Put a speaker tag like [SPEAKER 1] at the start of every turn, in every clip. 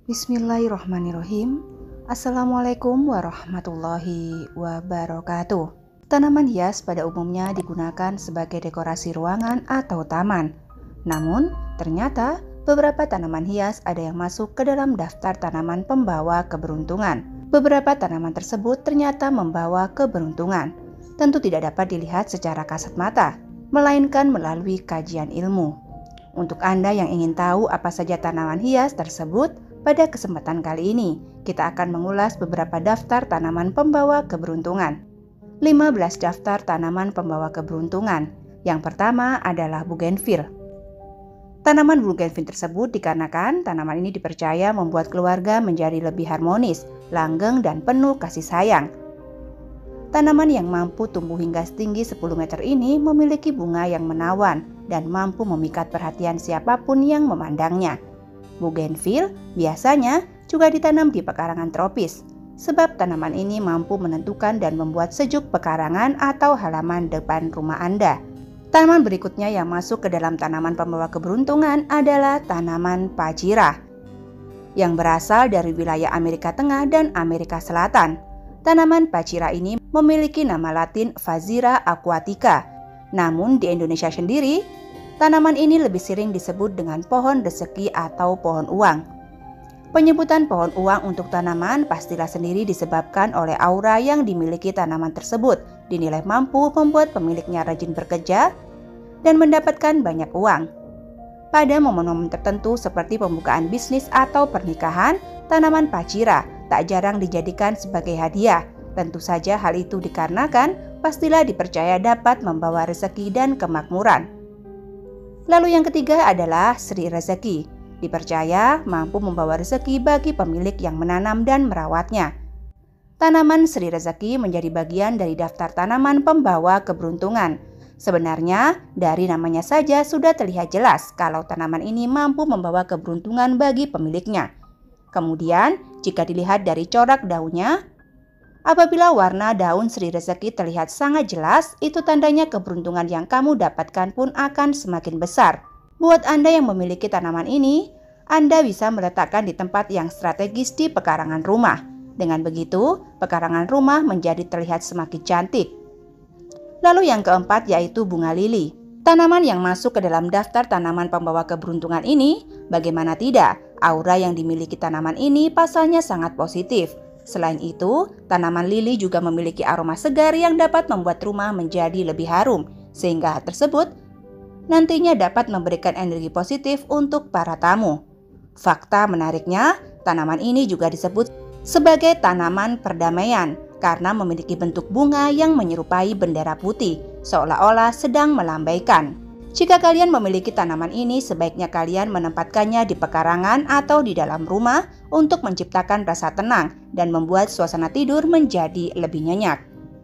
[SPEAKER 1] Bismillahirrahmanirrahim. Assalamualaikum warahmatullahi wabarakatuh. Tanaman hias pada umumnya digunakan sebagai dekorasi ruangan atau taman. Namun, ternyata beberapa tanaman hias ada yang masuk ke dalam daftar tanaman pembawa keberuntungan. Beberapa tanaman tersebut ternyata membawa keberuntungan. Tentu tidak dapat dilihat secara kasat mata, melainkan melalui kajian ilmu. Untuk Anda yang ingin tahu apa saja tanaman hias tersebut, pada kesempatan kali ini kita akan mengulas beberapa daftar tanaman pembawa keberuntungan. 15 daftar tanaman pembawa keberuntungan. Yang pertama adalah bougainville. Tanaman bougainville tersebut dikarenakan tanaman ini dipercaya membuat keluarga menjadi lebih harmonis, langgeng, dan penuh kasih sayang. Tanaman yang mampu tumbuh hingga setinggi 10 meter ini memiliki bunga yang menawan dan mampu memikat perhatian siapapun yang memandangnya. Bougainville biasanya juga ditanam di pekarangan tropis, sebab tanaman ini mampu menentukan dan membuat sejuk pekarangan atau halaman depan rumah Anda. Tanaman berikutnya yang masuk ke dalam tanaman pembawa keberuntungan adalah tanaman pacira, yang berasal dari wilayah Amerika Tengah dan Amerika Selatan. Tanaman pacira ini memiliki nama latin Phazyra aquatica. Namun di Indonesia sendiri, tanaman ini lebih sering disebut dengan pohon rezeki atau pohon uang. Penyebutan pohon uang untuk tanaman pastilah sendiri disebabkan oleh aura yang dimiliki tanaman tersebut, dinilai mampu membuat pemiliknya rajin bekerja dan mendapatkan banyak uang. Pada momen-momen tertentu seperti pembukaan bisnis atau pernikahan, tanaman pacira tak jarang dijadikan sebagai hadiah. Tentu saja hal itu dikarenakan pastilah dipercaya dapat membawa rezeki dan kemakmuran. Lalu yang ketiga adalah Sri Rezeki. Dipercaya mampu membawa rezeki bagi pemilik yang menanam dan merawatnya. Tanaman Sri Rezeki menjadi bagian dari daftar tanaman pembawa keberuntungan. Sebenarnya dari namanya saja sudah terlihat jelas kalau tanaman ini mampu membawa keberuntungan bagi pemiliknya. Kemudian jika dilihat dari corak daunnya, apabila warna daun Sri Rezeki terlihat sangat jelas, itu tandanya keberuntungan yang kamu dapatkan pun akan semakin besar. Buat Anda yang memiliki tanaman ini, Anda bisa meletakkan di tempat yang strategis di pekarangan rumah. Dengan begitu, pekarangan rumah menjadi terlihat semakin cantik. Lalu yang keempat yaitu bunga lili. Tanaman yang masuk ke dalam daftar tanaman pembawa keberuntungan ini, bagaimana tidak, aura yang dimiliki tanaman ini pasalnya sangat positif. Selain itu, tanaman lili juga memiliki aroma segar yang dapat membuat rumah menjadi lebih harum, sehingga hal tersebut nantinya dapat memberikan energi positif untuk para tamu. Fakta menariknya, tanaman ini juga disebut sebagai tanaman perdamaian karena memiliki bentuk bunga yang menyerupai bendera putih, seolah-olah sedang melambaikan. Jika kalian memiliki tanaman ini, sebaiknya kalian menempatkannya di pekarangan atau di dalam rumah untuk menciptakan rasa tenang dan membuat suasana tidur menjadi lebih nyenyak.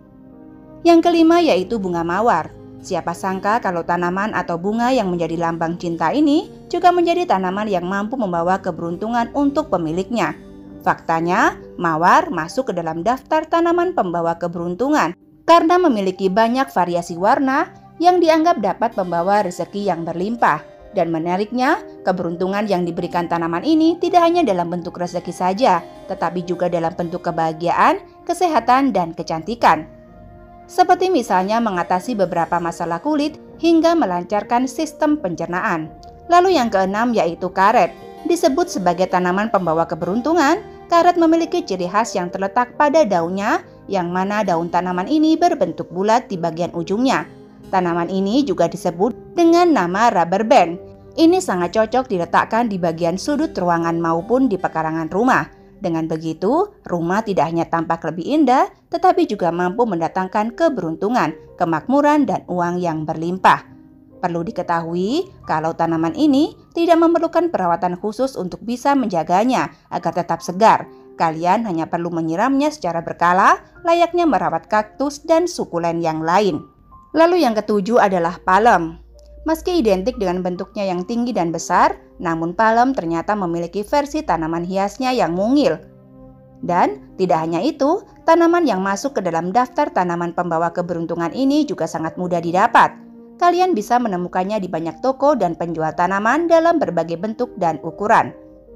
[SPEAKER 1] Yang kelima yaitu bunga mawar. Siapa sangka kalau tanaman atau bunga yang menjadi lambang cinta ini juga menjadi tanaman yang mampu membawa keberuntungan untuk pemiliknya. Faktanya, mawar masuk ke dalam daftar tanaman pembawa keberuntungan karena memiliki banyak variasi warna yang dianggap dapat membawa rezeki yang berlimpah. Dan menariknya, keberuntungan yang diberikan tanaman ini tidak hanya dalam bentuk rezeki saja, tetapi juga dalam bentuk kebahagiaan, kesehatan, dan kecantikan. Seperti misalnya mengatasi beberapa masalah kulit hingga melancarkan sistem pencernaan. Lalu yang keenam yaitu karet. Disebut sebagai tanaman pembawa keberuntungan, karet memiliki ciri khas yang terletak pada daunnya, yang mana daun tanaman ini berbentuk bulat di bagian ujungnya. Tanaman ini juga disebut dengan nama rubber band. Ini sangat cocok diletakkan di bagian sudut ruangan maupun di pekarangan rumah. Dengan begitu, rumah tidak hanya tampak lebih indah, tetapi juga mampu mendatangkan keberuntungan, kemakmuran, dan uang yang berlimpah. Perlu diketahui kalau tanaman ini tidak memerlukan perawatan khusus untuk bisa menjaganya agar tetap segar. Kalian hanya perlu menyiramnya secara berkala, layaknya merawat kaktus dan sukulen yang lain. Lalu yang ketujuh adalah palem. Meski identik dengan bentuknya yang tinggi dan besar, namun palem ternyata memiliki versi tanaman hiasnya yang mungil. Dan tidak hanya itu, tanaman yang masuk ke dalam daftar tanaman pembawa keberuntungan ini juga sangat mudah didapat. Kalian bisa menemukannya di banyak toko dan penjual tanaman dalam berbagai bentuk dan ukuran.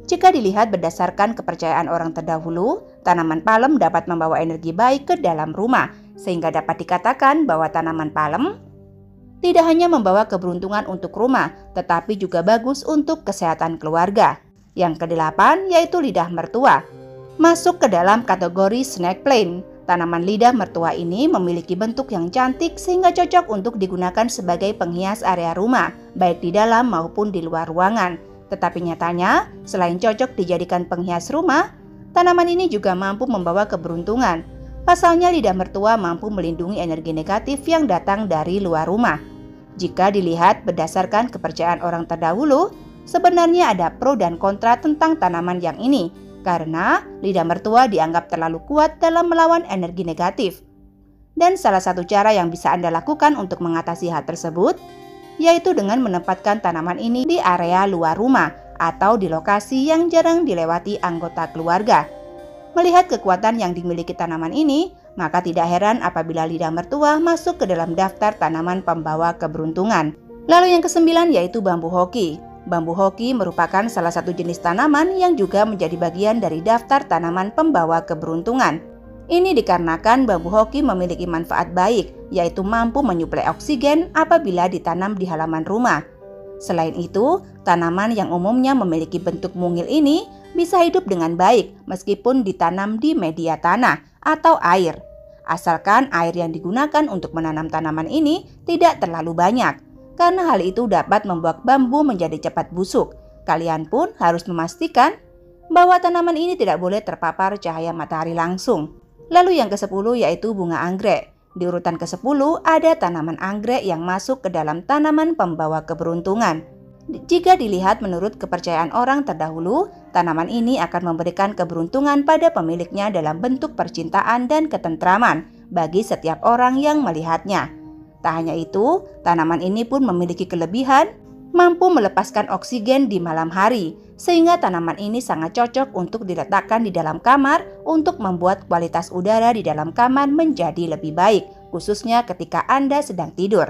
[SPEAKER 1] Jika dilihat berdasarkan kepercayaan orang terdahulu, tanaman palem dapat membawa energi baik ke dalam rumah, sehingga dapat dikatakan bahwa tanaman palem tidak hanya membawa keberuntungan untuk rumah, tetapi juga bagus untuk kesehatan keluarga. Yang kedelapan yaitu lidah mertua. Masuk ke dalam kategori snake plant. Tanaman lidah mertua ini memiliki bentuk yang cantik sehingga cocok untuk digunakan sebagai penghias area rumah, baik di dalam maupun di luar ruangan. Tetapi nyatanya, selain cocok dijadikan penghias rumah, tanaman ini juga mampu membawa keberuntungan. Pasalnya lidah mertua mampu melindungi energi negatif yang datang dari luar rumah. Jika dilihat berdasarkan kepercayaan orang terdahulu, sebenarnya ada pro dan kontra tentang tanaman yang ini, karena lidah mertua dianggap terlalu kuat dalam melawan energi negatif. Dan salah satu cara yang bisa Anda lakukan untuk mengatasi hal tersebut, yaitu dengan menempatkan tanaman ini di area luar rumah atau di lokasi yang jarang dilewati anggota keluarga. Melihat kekuatan yang dimiliki tanaman ini, maka tidak heran apabila lidah mertua masuk ke dalam daftar tanaman pembawa keberuntungan. Lalu yang kesembilan yaitu bambu hoki. Bambu hoki merupakan salah satu jenis tanaman yang juga menjadi bagian dari daftar tanaman pembawa keberuntungan. Ini dikarenakan bambu hoki memiliki manfaat baik, yaitu mampu menyuplai oksigen apabila ditanam di halaman rumah. Selain itu, tanaman yang umumnya memiliki bentuk mungil ini bisa hidup dengan baik meskipun ditanam di media tanah atau air. Asalkan air yang digunakan untuk menanam tanaman ini tidak terlalu banyak, karena hal itu dapat membuat bambu menjadi cepat busuk. Kalian pun harus memastikan bahwa tanaman ini tidak boleh terpapar cahaya matahari langsung. Lalu yang ke-10 yaitu bunga anggrek. Di urutan ke-10 ada tanaman anggrek yang masuk ke dalam tanaman pembawa keberuntungan. Jika dilihat menurut kepercayaan orang terdahulu, tanaman ini akan memberikan keberuntungan pada pemiliknya dalam bentuk percintaan dan ketentraman bagi setiap orang yang melihatnya. Tak hanya itu, tanaman ini pun memiliki kelebihan mampu melepaskan oksigen di malam hari, sehingga tanaman ini sangat cocok untuk diletakkan di dalam kamar untuk membuat kualitas udara di dalam kamar menjadi lebih baik, khususnya ketika Anda sedang tidur.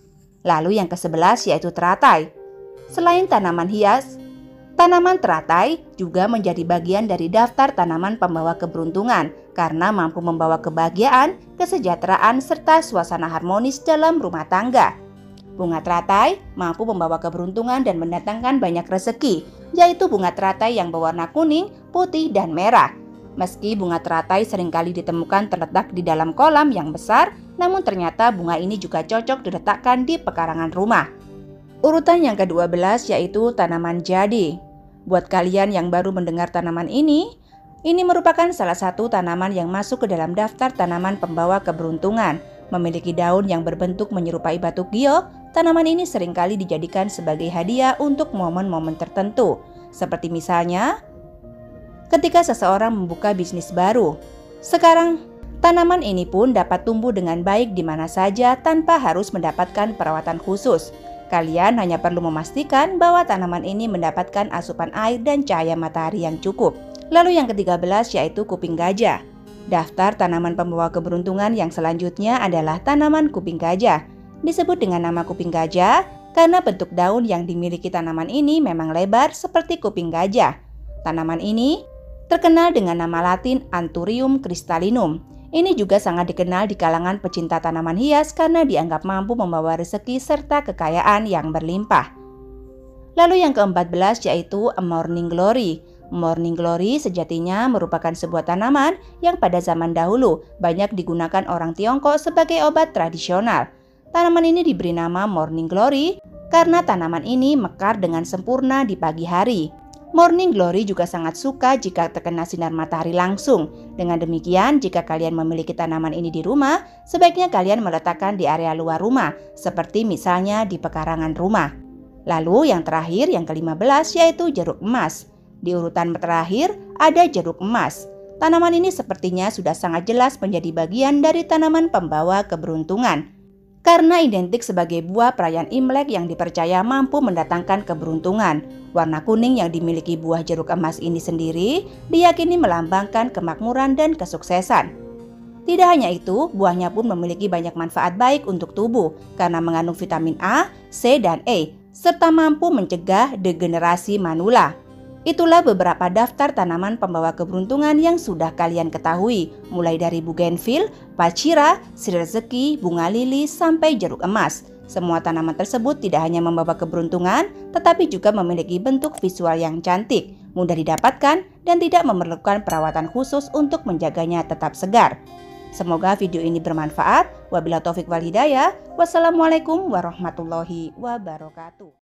[SPEAKER 1] Lalu yang ke-11 yaitu teratai. Selain tanaman hias, tanaman teratai juga menjadi bagian dari daftar tanaman pembawa keberuntungan karena mampu membawa kebahagiaan, kesejahteraan, serta suasana harmonis dalam rumah tangga. Bunga teratai mampu membawa keberuntungan dan mendatangkan banyak rezeki, yaitu bunga teratai yang berwarna kuning, putih, dan merah. Meski bunga teratai seringkali ditemukan terletak di dalam kolam yang besar, namun ternyata bunga ini juga cocok diletakkan di pekarangan rumah. Urutan yang ke-12 yaitu tanaman jade. Buat kalian yang baru mendengar tanaman ini merupakan salah satu tanaman yang masuk ke dalam daftar tanaman pembawa keberuntungan. Memiliki daun yang berbentuk menyerupai batu giok, tanaman ini seringkali dijadikan sebagai hadiah untuk momen-momen tertentu. Seperti misalnya, ketika seseorang membuka bisnis baru. Sekarang, tanaman ini pun dapat tumbuh dengan baik di mana saja tanpa harus mendapatkan perawatan khusus. Kalian hanya perlu memastikan bahwa tanaman ini mendapatkan asupan air dan cahaya matahari yang cukup. Lalu yang ke-13 yaitu kuping gajah. Daftar tanaman pembawa keberuntungan yang selanjutnya adalah tanaman kuping gajah. Disebut dengan nama kuping gajah karena bentuk daun yang dimiliki tanaman ini memang lebar seperti kuping gajah. Tanaman ini terkenal dengan nama Latin Anthurium crystallinum. Ini juga sangat dikenal di kalangan pecinta tanaman hias karena dianggap mampu membawa rezeki serta kekayaan yang berlimpah. Lalu yang ke-14 yaitu Morning Glory. Morning Glory sejatinya merupakan sebuah tanaman yang pada zaman dahulu banyak digunakan orang Tiongkok sebagai obat tradisional. Tanaman ini diberi nama Morning Glory karena tanaman ini mekar dengan sempurna di pagi hari. Morning Glory juga sangat suka jika terkena sinar matahari langsung. Dengan demikian, jika kalian memiliki tanaman ini di rumah, sebaiknya kalian meletakkan di area luar rumah, seperti misalnya di pekarangan rumah. Lalu yang terakhir, yang ke-15 yaitu jeruk emas. Di urutan terakhir ada jeruk emas. Tanaman ini sepertinya sudah sangat jelas menjadi bagian dari tanaman pembawa keberuntungan. Karena identik sebagai buah perayaan Imlek yang dipercaya mampu mendatangkan keberuntungan. Warna kuning yang dimiliki buah jeruk emas ini sendiri diyakini melambangkan kemakmuran dan kesuksesan. Tidak hanya itu, buahnya pun memiliki banyak manfaat baik untuk tubuh karena mengandung vitamin A, C, dan E, serta mampu mencegah degenerasi manula. Itulah beberapa daftar tanaman pembawa keberuntungan yang sudah kalian ketahui, mulai dari bougainville, pacira, sirih rezeki, bunga lili, sampai jeruk emas. Semua tanaman tersebut tidak hanya membawa keberuntungan, tetapi juga memiliki bentuk visual yang cantik, mudah didapatkan, dan tidak memerlukan perawatan khusus untuk menjaganya tetap segar. Semoga video ini bermanfaat. Wabillahi taufik wal hidayah. Wassalamualaikum warahmatullahi wabarakatuh.